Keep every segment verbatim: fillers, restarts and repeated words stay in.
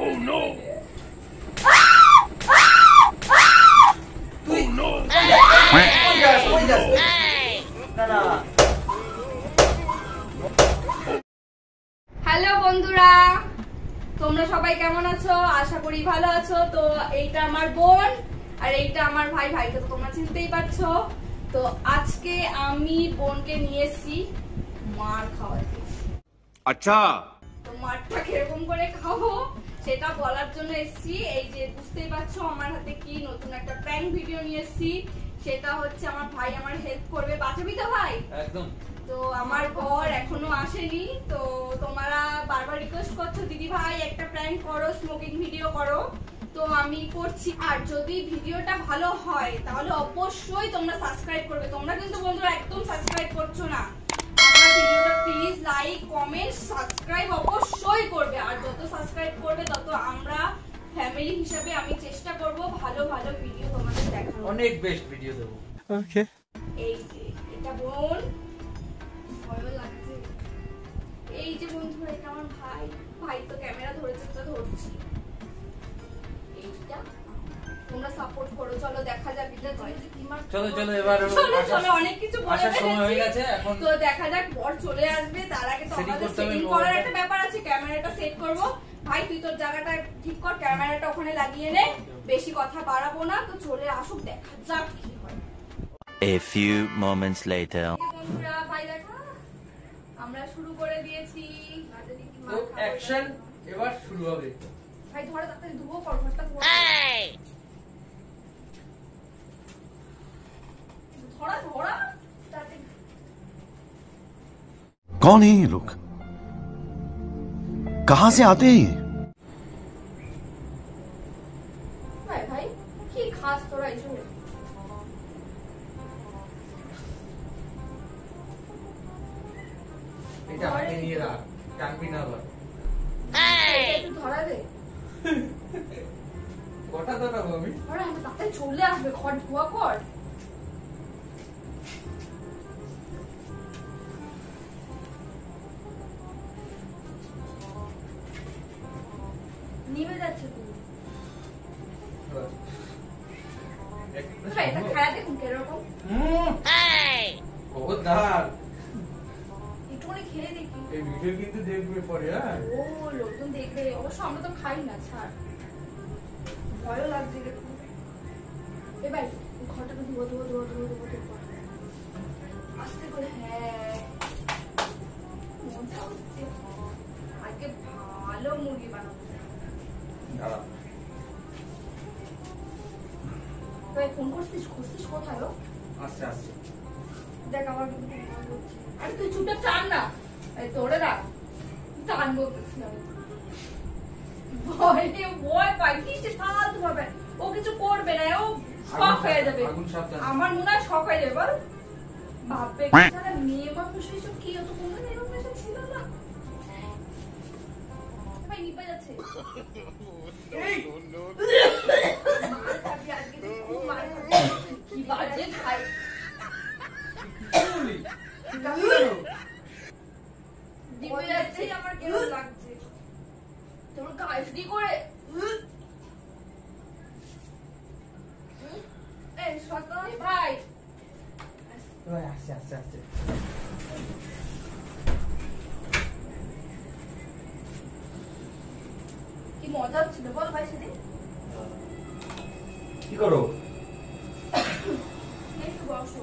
Oh no! Oh no! Hello বন্ধুরা, তোমরা সবাই কেমন আছো? আশা করি ভালো আছো। তো এইটা আমার বোন আর এইটা আমার ভাই। ভাইকে তো তোমরা চিনতেই পারছো। তো আজকে আমি বোনকে নিয়ে এসেছি মার খাওয়াতে। আচ্ছা, তো মারটা কিরকম করে খাবো সেটা বলার জন্য এসেছি। এই যে বুঝতেই পারছো আমার হাতে কি নতুন একটা প্র্যাঙ্ক ভিডিও নিয়ে এসেছি। সেটা হচ্ছে আমার ভাই আমার হেল্প করবে। বাঁচাবি তো ভাই? একদম। তো আমার বর এখনো আসেনি। তো তোমরা বারবার রিকোয়েস্ট করছো দিদি ভাই একটা প্র্যাঙ্ক করো, স্মোকিং ভিডিও করো। তো আমি করছি। আর যদি ভিডিওটা ভালো হয় তাহলে অবশ্যই তোমরা সাবস্ক্রাইব করবে। তোমরা কিন্তু বন্ধুরা একদম সাবস্ক্রাইব করছো না। আমার ভিডিওটা প্লিজ লাইক কমেন্ট সাবস্ক্রাইব অবশ্যই করবে। আর যত সাবস্ক্রাইব করবে তত আমরা ফ্যামিলি হিসেবে আমি চেষ্টা করব ভালো ভালো ভিডিও তোমাদের দেখানোর। অনেক বেস্ট ভিডিও দেব। ওকে। এই যে এটা বোন, ভালো লাগছে। এই যে বন্ধুরা এটা আমার ভাই। ভাই তো ক্যামেরা ধরেছে তো ধরছি। এইটা তোমরা সাপোর্ট করো। চলো দেখা যাক এটা চলো চলো এবার চলো চলো অনেক কিছু বলে সময় হয়ে গেছে। এখন তো দেখা যাক বর চলে আসবে। তার আগে তো আমাদের সেটিং করার একটা ব্যাপার আছে। ক্যামেরাটা সেট করব। ভাই তুই তোর জায়গাটা ঠিক কর, ক্যামেরাটা ওখানে লাগিয়ে নে। বেশি কথা বাড়াবো না। তো চলে আসুক, দেখা যাক কি হয়। A few moments later. বন্ধুরা ভাই দেখা আমরা শুরু করে দিয়েছি। তো অ্যাকশন এবার শুরু হবে। ভাই ধরে তাড়াতাড়ি ধুবো কর ঘরটা ধুবো। ধরা ধরা कौन है ये लोग? कहां से आते हैं? ভাই ভাই কি খাস তোরা এসব? এটা হাতে নিয়ে রাখ, টানবি না আবার। একটু ধরা দে। কটা ধরাবো আমি? আরে আমি তাতে চলে আসবে। ঘর ধোয়া কর। নিভে যাচ্ছে তুই। এটা খায়া দেখুন কিরকম। বহুত ধার। একটুখানি খেয়ে দেখি। এই ভিডিও কিন্তু দেখবে পরে। হ্যাঁ ও লোকজন দেখবে। অবশ্য আমরা তো খাই না, ছাড়। ভয়ও লাগছে দেখুন। এ ভাই ঘরটা তো ধুবো ধুবো ধুবো ধুবো ধুবো ধুবো আস্তে করে। হ্যাঁ মজা হচ্ছে। আজকে ভালো মুরগি বানাবো। দাঁড়া। ভাই ফোন করছিস? করছিস কোথায়? আচ্ছা আচ্ছা দেখ আমার কিন্তু ভয় হচ্ছে। আরে তুই চুপটা টান না। এই তোরে রাখ। টান বলতেছি আমি। ভয় ভয় পাই কিসে ফালতু ভাবে। ও কিছু করবে না। ও শক হয়ে যাবে। আমার মনে হয় শক হয়ে যাবে। বল ভাববে যারা মেয়ে মানুষ এসব কি হতো, কোনো এরকম এসব ছিল না। ভাই নিপে যাচ্ছে। এই মার খাবি আজকে তুই, খুব মার খাবি। কি বাজে খাই। দিবে যাচ্ছে আমার কেমন লাগছে। তোমার গাছ দি করে। এই সতো ভাই ভাই আসছে আসছে আসছে। কি মজা ছিল বল ভাই সেদিন। কি করো? একটু বসো।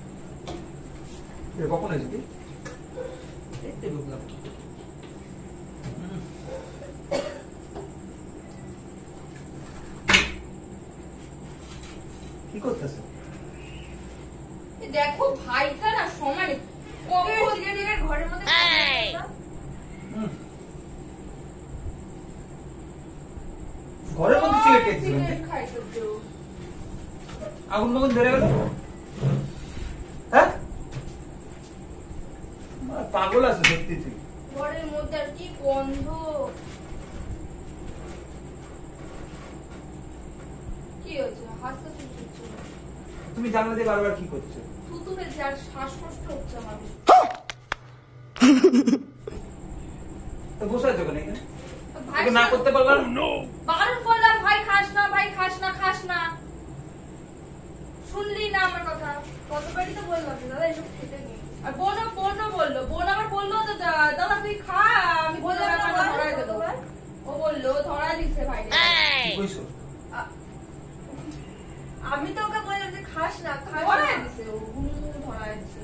কখন এসেছি? দেখতে ঢুকলাম। কি করতেছ? দেখো ভাইটা না সময় সিগারেট ঘরের মধ্যে ঘরের মধ্যে সিগারেট খাইছো? আগুন বাগুন ধরে গেল। হ্যাঁ পাগল আছে সত্যি তুই। ঘরের মধ্যে আর কি গন্ধ। কি হয়েছে? হাসতে শুনছো? তুমি জানলা দিয়ে বারবার কি করছো? থুতুরে যার শ্বাসকষ্ট হচ্ছে আমার। তো বসে আছো কেন এখানে? না করতে পারলাম বারণ করলাম ভাই খাস না ভাই খাস না খাস না শুনলি না আমার কথা কতবারই তো বললাম দাদা এসব খেতে নেই আর বোন বোন বললো বোন আমার বললো দাদা তুই খা আমি বললাম ধরাই দেবো ও বললো ধরা দিচ্ছে ভাই আমি তো ওকে বললাম যে খাস না ধরাই দিছে ও ধরাই দিছে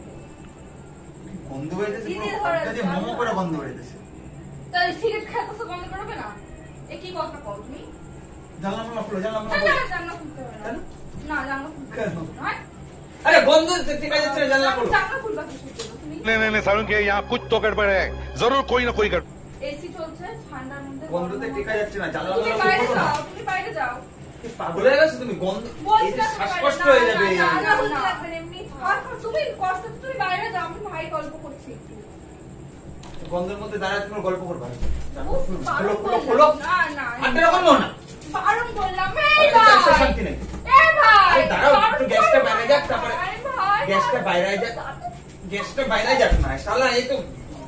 বন্ধ হয়ে গেছে যদি মোমো করে বন্ধ হয়ে গেছে তাই সিগারেট খাওয়া বন্ধ করবে না এ কি কথা কও তুমি জানলাম খুলে জানলাম না জানলা খুলতে হবে না না জানলা খুলতে হবে না अरे बंद ठीक है चल जाना करो জানলা খুলবা কিছু তুমি नहीं नहीं नहीं सारुण के यहाँ कुछ तो गड़बड़ है जरूर कोई ना कोई गड़बड़ এসি চলছে ঠান্ডার মধ্যে বন্ধুতে টিকা যাচ্ছে না জানলা তুমি বাইরে যাও তুমি বাইরে যাও পাগল হয়ে গেছো তুমি গন্ধ এই যে শ্বাসকষ্ট হয়ে যাবে জানলা খুলতে লাগবে এমনি আর তুমি কষ্ট তুমি বাইরে যাও আমি ভাই গল্প করছি একটু গন্ধের মধ্যে দাঁড়ায় তুমি গল্প করবা খোলো খোলো খোলো না না আন্টি রাখো না বারণ বললাম এই ভাই শান্তি নেই এই ভাই দাঁড়াও একটু গ্যাসটা বাইরে যাক তারপরে ভাই গ্যাসটা বাইরে যাক গ্যাসটা বাইরে যাক না শালা এই তো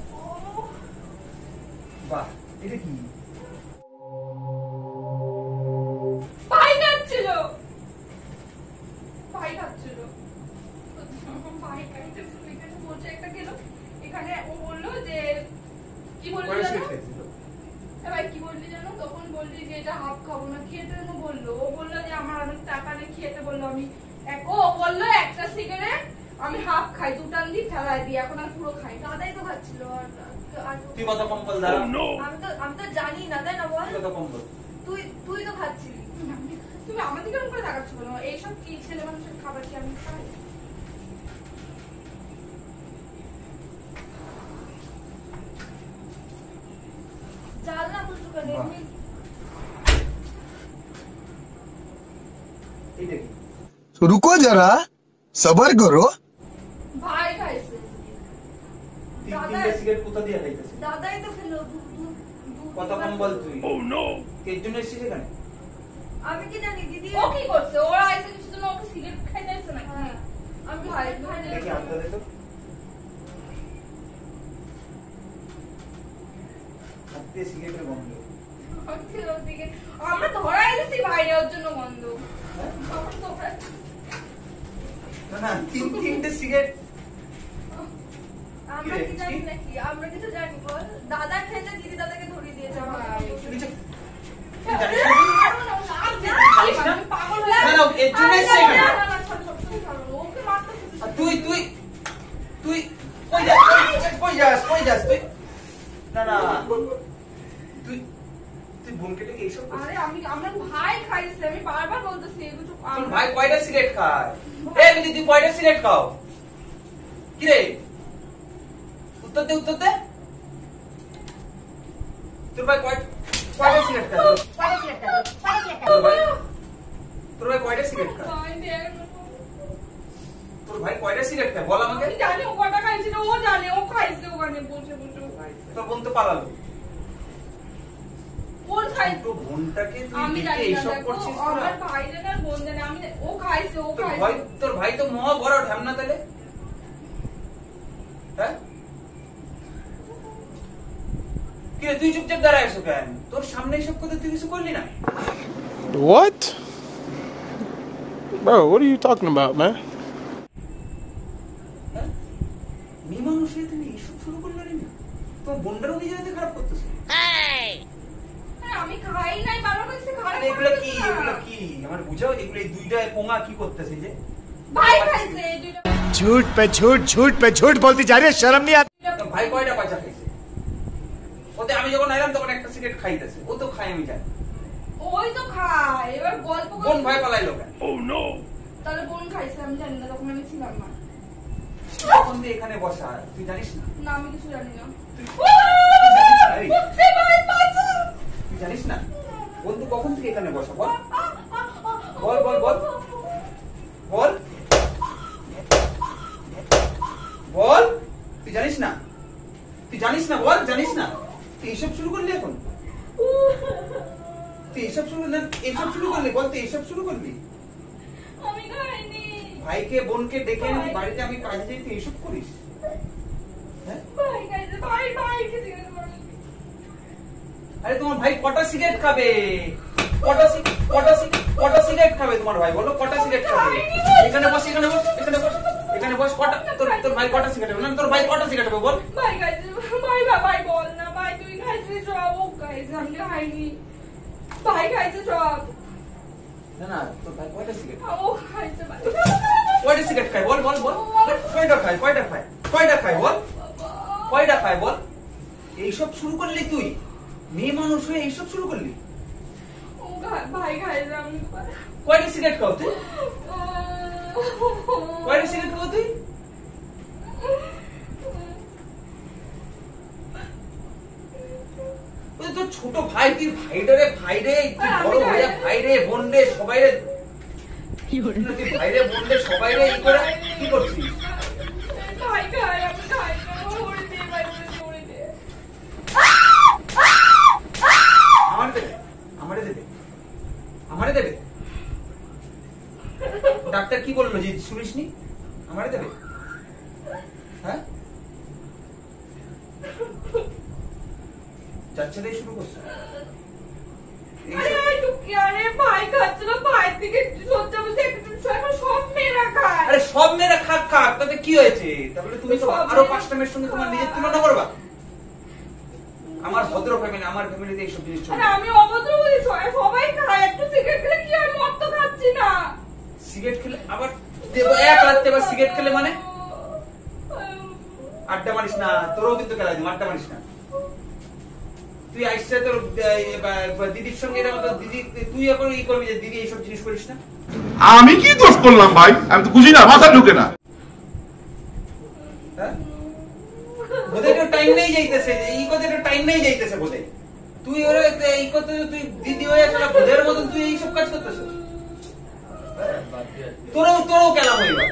বাহ এটা কি ভাই খাচ্ছিল ভাই খাচ্ছিল ভাই খাইতে এখানে বলছে একটা গেল এখানে ও বললো যে কি বললি জানো ভাই কি বললি জানো তখন বললি যে এটা হাফ খাবো না খেতে না বললো ও বললো যে আমার অনেক টাকা নেই খেতে বললো আমি ও বললো একটা সিগারেট আমি হাফ খাই দুটান দিয়ে ফেলাই দিই এখন আর পুরো খাই দাদাই তো খাচ্ছিল আর তুই কত কম বল দাঁড়া আমি তো আমি তো জানি না তাই না বল কত কম বল তুই তুই তো খাচ্ছিলি তুমি আমাদের কেমন করে দেখাচ্ছ বলো এইসব কি ছেলে মানুষের খাবার কি আমি খাই জানলা খুলছো কেন এমনি এটা কি तो रुको जरा सबर करो ভাই খাইছে তিন তিনটে সিগারেট কোথা দিয়ে খাইতেছে দাদাই তো খেলো কত কম বল তুই ও নো কে জন্য এসেছিস এখানে আমি কি জানি দিদি ও কি করছে ওরা আইছে কিছু জন্য ওকে সিগারেট খাইতে দিচ্ছে না আমি ভাই ভাই দেখি হাত দে তো হাত দিয়ে সিগারেটের গন্ধ আমরা ধরাই দিছি বাইরে ওর জন্য গন্ধ না না তিন তিনটে সিগারেট আমরা কি জানি নাকি আমরা কিছু জানি বল দাদা খেতে দিদি দাদাকে ধরিয়ে দিয়েছে আমার পাগল হয়ে না না এর জন্য সেকেন্ড তুই তুই তুই কই যাস কই যাস কই যাস তুই না না তুই তুই বোনকে ডেকে এইসব করছিস? আরে আমি আমরা ভাই খাইছে আমি বারবার বলতেছি কিছু তোর ভাই কয়টা সিগারেট খায় এ দিদি তুই কয়টা সিগারেট খাও কি রে উত্তর দে উত্তর দে তোর ভাই কয় কয়টা সিগারেট খায় কয়টা সিগারেট খায় কয়টা সিগারেট খায় তোর ভাই তোর ভাই কয়টা সিগারেট খায় তোর ভাই কয়টা সিগারেট খায় বল আমাকে আমি জানি ও কটা খাইছিল ও জানে ও খাইছে ওখানে বসে বসে ও খাইছে তোর বোন তো পালালো ওর খাই তো বোনটাকে তুই আমি দেখে জানি না এইসব দেখো করছিস তোরা আমার ভাই জানে বোন জানে আমি ও খাইছে ও তোর খাইছে ভাই তোর ভাই তো মহা বড় ঢামনা তাহলে হ্যাঁ কি রে তুই চুপচাপ দাঁড়ায় আছো কেন তোর সামনে এসব কথা তুই কিছু করলি না What? Bro, what are you talking about, man? হ্যাঁ মেয়ে মানুষ হয়ে তুমি এইসব শুরু করলে রে তোর বোনটারও নিজের হাতে খারাপ করতেছে আমি খাই নাই বাবা কইছে খারাপ এগুলো কি এগুলো কি আমার বুঝাও এগুলো এই দুইটা পোঙা কি করতেছে যে ভাই খাইছে এই দুইটা झूठ पे झूठ झूठ पे झूठ बोलती जा रही है शर्म नहीं आती তোর ভাই কয়টা পয়সা খাইছে ওতে আমি যখন আইলাম তখন একটা সিগারেট খাইতেছে ও তো খায় আমি জানি ওই তো খায় এবার গল্প বোন ভাই পালাইলো কেন তাহলে বোন খাইছে আমি জানি না তখন আমি ছিলাম না তখন দিয়ে এখানে বসা তুই জানিস না না আমি কিছু জানি না এই, তুই জানিস না বন্ধু কখন থেকে এখানে বসা বল বল বল বল বল বল তুই জানিস না তুই জানিস না বল জানিস না তুই এইসব শুরু করলি এখন তুই এইসব শুরু না এইসব শুরু করলি বল তুই এইসব শুরু করলি আমি খাইনি ভাইকে বোনকে ডেকে আনি বাড়িতে আমি কাজে যাই তুই এইসব করিস হ্যাঁ ভাই খাইছে ভাই ভাই কিছু আরে তোমার ভাই কটা সিগারেট খাবে? কটা কটা কটা সিগারেট খাবে তোমার ভাই? বলো কটা সিগারেট খাবে? এখানে বস, এখানে বস, এখানে বস, এখানে বস। কটা তোর তোর ভাই কটা সিগারেট খাবে? না তোর ভাই কটা সিগারেট খাবে বল? ভাই খাইছে, ভাই ভাই বল না ভাই, তুই খাইছিস সব, ও খাইছে, আমি খাইনি। ভাই খাইছে সব। না না, তোর ভাই কয়টা সিগারেট? ও খাইছে ভাই। কয়টা সিগারেট খায় বল বল বল? কয়টা খায়? কয়টা খায়? কয়টা খায় বল? কয়টা খায় বল? এইসব শুরু করলি তুই? মেয়ে মানুষ হয়ে এইসব শুরু করলি? ও ভাই খাইছে, আমি কয়টা সিগারেট খাও তুই? কয়টা সিগারেট খাও তুই? তোর ছোট ভাই, তুই ভাইরে ভাইরে, তুই বড় হয়ে ভাইরে বোন রে সবাই রে, তুই ভাইরে বোন রে সবাই রে কি করে কি করছিস? ভাই খাই, আমি খাই না, ওরে দিয়ে ভাই ওরে দিয়ে। আমারে দেবে, আমারে দেবে, আমারে দেবে। ডাক্তার কি বললো যে শুনিসনি? আমারে দেবে? হ্যাঁ, যাচ্ছে তাই শুরু করছে। আরে ভাই খাচ্ছে না, ভাই থেকে সহ্য বলতে একটু সব মেয়েরা খায়। আরে সব মেয়েরা খাক খাক, তাতে কি হয়েছে? তাহলে তুমি তো আরো পাঁচটা মেয়ের সঙ্গে তোমার নিজের তুলনা করবা? আমার ভদ্র ফ্যামিলি, আমার ফ্যামিলিতে এইসব জিনিস চলে। আরে আমি অভদ্র বলি, সবাই খায়, একটু সিগারেট খেলে কি হয়? মদ তো খাচ্ছি না। সিগারেট খেলে আবার দেবো এক রাত্রে, আবার সিগারেট খেলে মানে? আড্ডা মারিস না, তোরও কিন্তু খেলা দিম, আড্ডা মারিস না। তুই আইসা তোর দিদির সঙ্গে এটা মতো দিদি, তুই এখন ই করবি যে দিদি এইসব জিনিস করিস না? আমি কি দোষ করলাম ভাই? আমি তো বুঝি না, মাথা ঢুকে না। হ্যাঁ, বোধহয় একটু টাইম নেই যাইতেছে, এই কথা একটু টাইম নেই যাইতেছে বোধহয়। তুই ওরা এই কথা, তুই দিদি হয়ে আসলে বোধের মতন তুই এইসব কাজ করতেছ। তোরও তোরও কেলাম হইবা।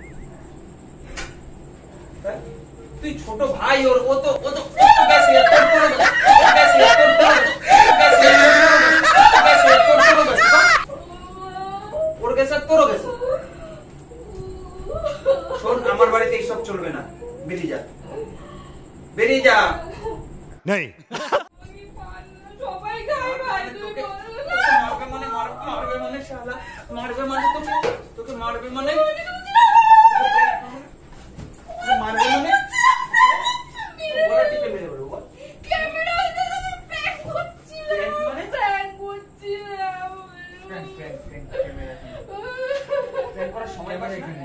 তুই ছোট ভাই, ওর ও তো ও তো গেছে, তোর তোর গেছে, তোর তোর গেছে, তোর তোর গেছে, ওর গেছে, তোরও গেছে। শোন, আমার বাড়িতে এইসব চলবে না, বেরিয়ে যা, বেরিয়ে যা। नहीं সবাই খায় ভাই, তুই মারবে মানে মারবে মানে শালা, মারবে মানে তোকে তোকে মারবে মানে মারবে মানে ওরা টিপে মেরে বলবো। ক্যামেরা হইতে তো প্র্যাঙ্ক করছিল, মানে প্র্যাঙ্ক করছিল, friend friend friend camera friend করার সময় পাস এখানে।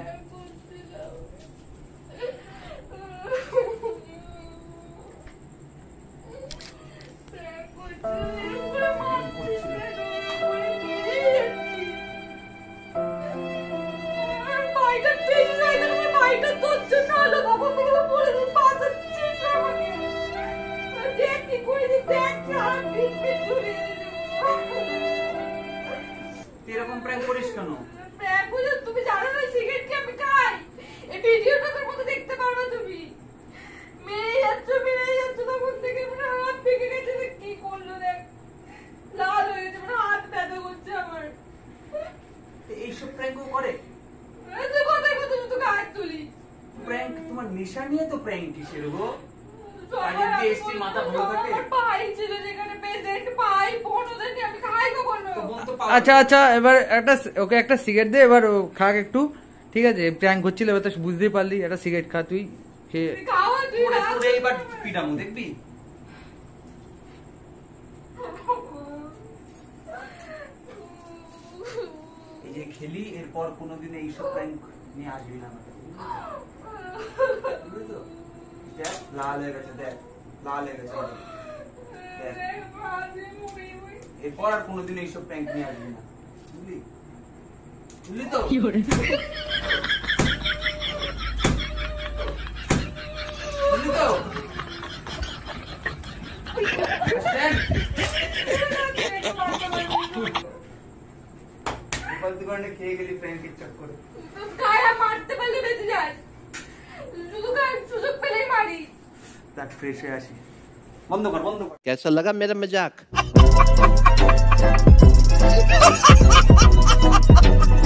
এরকম প্র্যাঙ্ক করিস কেন? তুমি জানো না সিগারেট কি আমি খাই? এই ভিডিওটা তোর মতো দেখতে পারবে তুমি। মেরে যাচ্ছ মেরে যাচ্ছ, তখন থেকে মানে হাত ভেঙে গেছে। কি করলো দেখ, লাল হয়ে গেছে, মানে হাত ব্যথা করছে আমার। এইসব প্র্যাঙ্কও করে? তুই কোথায় কোথায় তোকে হাত তুলি? প্র্যাঙ্ক তোমার নেশা নিয়ে তো প্র্যাঙ্ক কিসের গো? কাজের যে এসছি মাথা ভালো থাকে। ভাই ছিল যেখানে পেশেন্ট, ভাই বোন, ওদেরকে আমি খাই কখনো। আচ্ছা আচ্ছা, এবার একটা ওকে একটা সিগারেট দে, এবার ও খাক একটু, ঠিক আছে? প্র্যাঙ্ক হচ্ছিল, এবার তো বুঝতেই পারলি, একটা সিগারেট খা তুই। খাওয়া তুই ওরে তোরে এবার পিটামু, দেখবি? এই যে খেলি, এরপর কোনোদিন এইসব প্র্যাঙ্ক নিয়ে আসবি না আমাকে, বুঝলি তো? দেখ লাল হয়ে গেছে, দেখ লাল হয়ে গেছে, দেখ। এরপর আর কোনোদিন এইসব প্র্যাঙ্ক নিয়ে আসবি না, বুঝলি? বুঝলি তো? বুঝলি তো? ফালতু কারণে খেয়ে গেলি প্র্যাঙ্কের চক্করে। গায়ে মারতে পারলে বেঁচে যাস, শুধু গায়ে সুযোগ পেলেই মারি। দেখ ফ্রেশ হয়ে আসি। বন্ধ কর, বন্ধ কর। कैसा लगा मेरा मजाक?